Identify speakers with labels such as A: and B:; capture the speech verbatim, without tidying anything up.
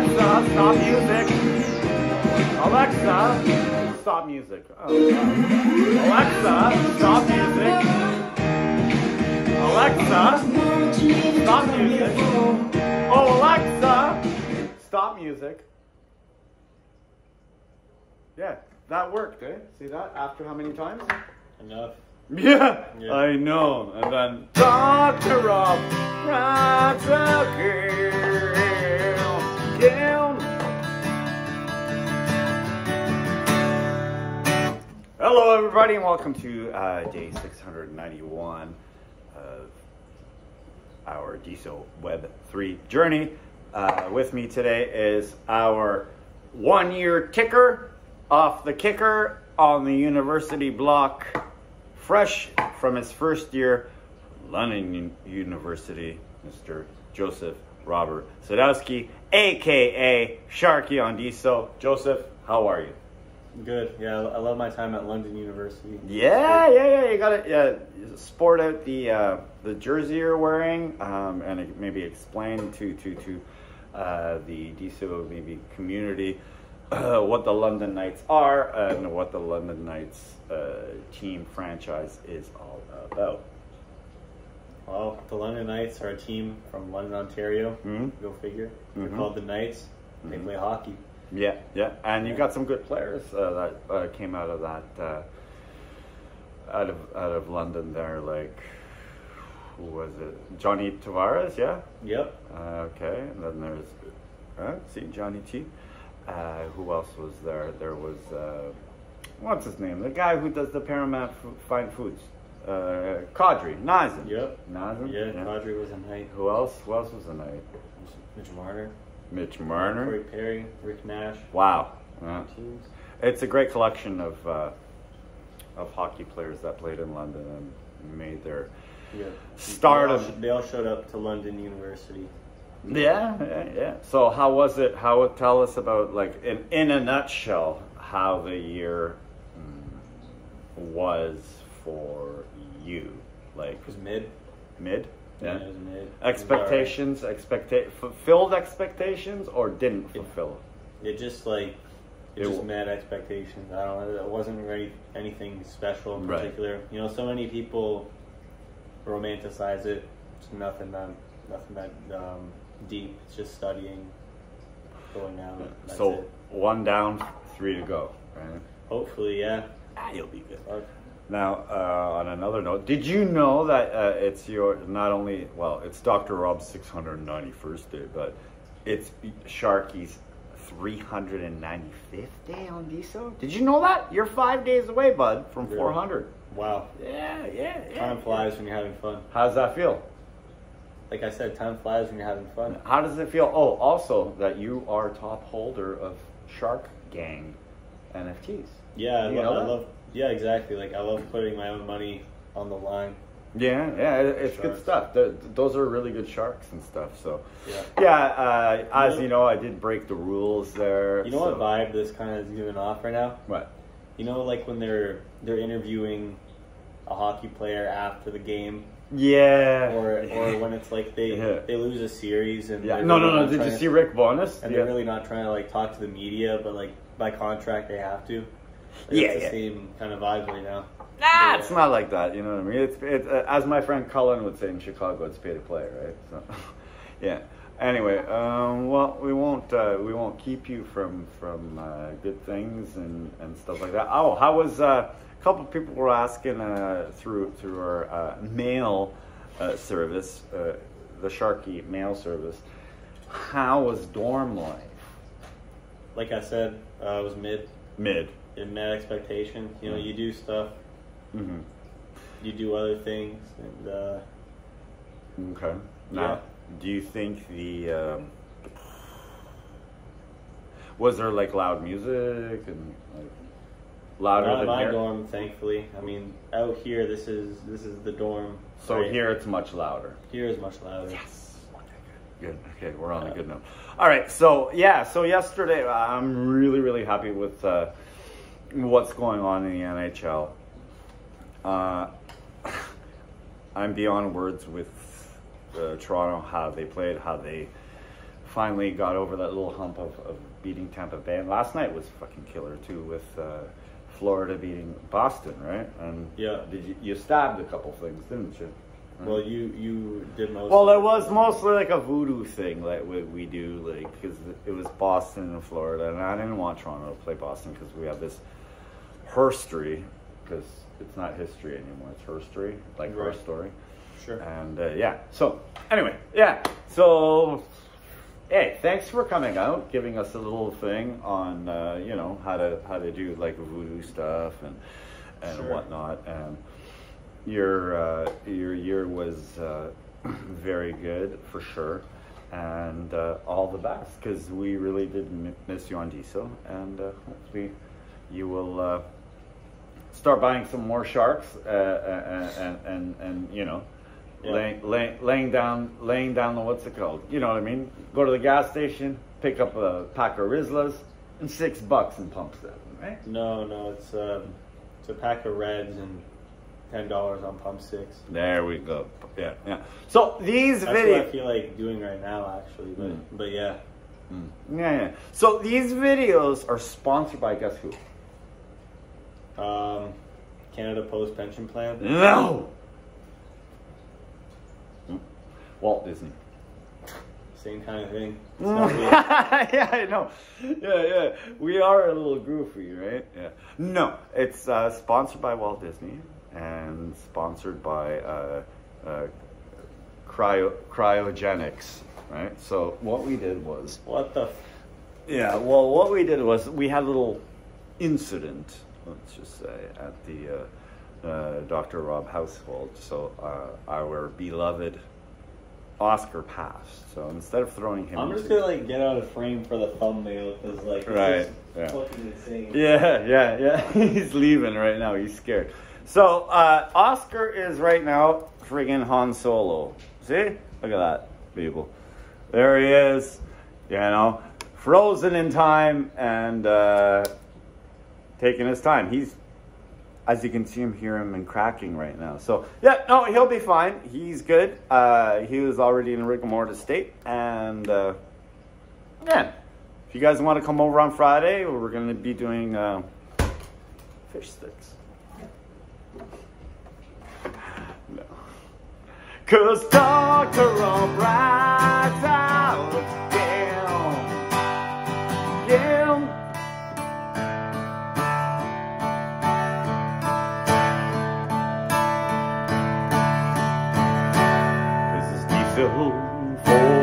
A: Alexa, stop music. Alexa, stop music. Oh, wow. Alexa, stop music. Alexa, stop music. Oh, Alexa, stop music. Yeah, that worked, eh? See that? After how many times?
B: Enough.
A: Yeah,
B: yeah.
A: I know. And then Doctor Rob rides a down. Hello, everybody, and welcome to uh, day six hundred ninety-one of our D S O Web three journey. Uh, with me today is our one-year ticker off the kicker on the university block, fresh from his first year, London University, Mister Joseph Robert Sadowski, aka Sharky on D S O. Joseph, how are you?
B: Good. Yeah, I love my time at London University.
A: Yeah, yeah, yeah. You gotta yeah, sport out the uh, the jersey you're wearing, um, and maybe explain to to to uh, the D S O maybe community uh, what the London Knights are and what the London Knights uh, team franchise is all about.
B: Well, the London Knights are a team from London, Ontario.
A: Mm-hmm.
B: Go figure. They're
A: Mm-hmm.
B: called the Knights. They
A: Mm-hmm.
B: play hockey.
A: Yeah, yeah, and you got some good players uh, that uh, came out of that uh, out of out of London there, like who was it? Johnny Tavares, yeah.
B: Yep.
A: Uh, okay, and then there's uh, see Johnny T. Uh, who else was there? There was uh, what's his name? The guy who does the Paramount F- Fine Foods. Uh, Kadri, Nazem.
B: Yep.
A: Nazem.
B: Yeah, Kadri was a Knight.
A: Who else? Who else was a Knight?
B: Mitch Marner.
A: Mitch Marner.
B: Corey Perry. Rick Nash.
A: Wow. Yeah.
B: Teams.
A: It's a great collection of uh, of hockey players that played in London and made their
B: Yeah.
A: start
B: they all,
A: of.
B: sh- they all showed up to London University.
A: Yeah, yeah, yeah. So how was it? How tell us about like in in a nutshell how the year mm, was for you? Like
B: It was mid.
A: mid.
B: Yeah,
A: Yeah.
B: it was mid.
A: Expectations, expecta- fulfilled expectations, or didn't fulfill?
B: It just like it,
A: It
B: just
A: w-
B: met expectations. I don't know. It wasn't really anything special in
A: Right.
B: particular. You know, so many people romanticize it. It's nothing that nothing that um, deep. It's just studying, going out. That's
A: So
B: it.
A: one down, three to go. Right?
B: Hopefully, yeah.
A: Ah, you'll be good.
B: Or-
A: Now, uh, on another note, did you know that uh, it's your not only well, it's Doctor Rob's six hundred ninety-first day, but it's Sharky's three hundred ninety-fifth day on D S O? Did you know that? You're five days away, bud, from
B: Really?
A: four hundred.
B: Wow.
A: Yeah, yeah, yeah.
B: Time flies when you're having fun.
A: How does that feel?
B: Like I said, time flies when you're having fun.
A: How does it feel? Oh, also that you are top holder of Shark Gang N F Ts.
B: Yeah, I,
A: You
B: lo-
A: know
B: I
A: that?
B: love. Yeah, exactly. Like I love putting my own money on the line.
A: Yeah, yeah, it- it's good
B: Sharks.
A: stuff. Th those are really good sharks and stuff. So,
B: Yeah.
A: yeah, uh, as
B: know-
A: you know, I did break the rules there.
B: You know
A: so.
B: what vibe this kind of is giving off right now?
A: What?
B: You know, like when they're they're interviewing a hockey player after the game,
A: Yeah.
B: or or when it's like they
A: Yeah.
B: they lose a series and
A: Yeah.
B: they're
A: No, no,
B: really
A: no.
B: not
A: Did you
B: trying
A: see
B: to-
A: Rick Bonus?
B: and
A: Yeah.
B: they're really not trying to like talk to the media, but like by contract they have to. Like,
A: Yeah,
B: it's the
A: yeah.
B: same kind of vibe right now.
A: Nah,
B: But,
A: it's
B: uh,
A: not like that. You know what I mean? It's, it's uh, as my friend Cullen would say in Chicago, it's pay to play, right? So, yeah. Anyway, um, well, we won't uh, we won't keep you from from uh, good things and, and stuff like that. Oh, how was uh, a couple of people were asking uh, through through our uh, mail uh, service, uh, the Sharky mail service. How was dorm life?
B: Like I said, uh, it was mid.
A: Mid.
B: It met expectations. You know,
A: Mm.
B: you do stuff,
A: Mm-hmm.
B: you do other things, and uh,
A: Okay. Now,
B: Yeah.
A: do you think the um, was there like loud music and like louder
B: not in
A: than
B: my
A: here?
B: dorm, thankfully. I mean, out here, this is this is the dorm.
A: So
B: right?
A: here it's much louder.
B: here is much louder.
A: Yes. Okay, good. Good. Okay, we're on a good note. All right. So yeah. So yesterday, I'm really, really happy with uh, what's going on in the N H L. Uh, I'm beyond words with uh, Toronto, how they played, how they finally got over that little hump of, of beating Tampa Bay. And last night was fucking killer too, with uh, Florida beating Boston, right? And
B: Yeah.
A: did you, you stabbed a couple things, didn't you?
B: Well, you you did most.
A: Well,
B: of
A: it was mostly like a voodoo thing, like we, we do, like because it was Boston and Florida, and I didn't want Toronto to play Boston because we have this herstory, because it's not history anymore, it's herstory, like her
B: Right.
A: story.
B: Sure.
A: And uh, yeah, so anyway, yeah, so hey, thanks for coming out, giving us a little thing on uh, you know how to how to do like voodoo stuff and and
B: Sure.
A: whatnot. And your uh, your year was uh, very good for sure, and uh, all the best, because we really did m- miss you on Diesel, and uh, hopefully you will uh, start buying some more sharks uh, and, and and and you know.
B: Yeah.
A: Laying, lay, laying down, laying down the what's it called? You know what I mean? Go to the gas station, pick up a pack of Rizlas, and six bucks and pump seven, right?
B: No, no, it's um, it's a pack of Reds and ten dollars on pump six.
A: There we go. Yeah, yeah. So these
B: That's
A: videos,
B: what I feel like doing right now, actually. But
A: Mm.
B: but yeah,
A: Mm. yeah, yeah. So these videos are sponsored by guess who?
B: um, Canada Post Pension Plan.
A: No. Mm. Walt Disney.
B: Same kind of thing. It's not weird.
A: Yeah, I know. Yeah, yeah. We are a little goofy, right? Yeah. No, it's uh, sponsored by Walt Disney and sponsored by uh, uh, cryo cryogenics, right? So what we did was,
B: What the? F-
A: yeah. Well, what we did was we had a little incident, let's just say, at the uh, uh, Doctor Rob household. So uh, our beloved Oscar passed. So instead of throwing him,
B: I'm
A: into
B: just gonna like get out of frame for the thumbnail because like it's
A: Right,
B: just
A: yeah.
B: fucking insane.
A: Yeah, yeah, yeah. He's leaving right now. He's scared. So, uh, Oscar is right now friggin' Han Solo. See? Look at that, people. There he is. You know, frozen in time and uh, taking his time. He's, as you can see him, hear him and cracking right now. So, yeah, no, he'll be fine. He's good. Uh, he was already in rigor mortis state. And, uh, yeah. If you guys want to come over on Friday, we're going to be doing uh, fish sticks. No. Cause Doctor O'Brien's out again. Again. This is Diesel for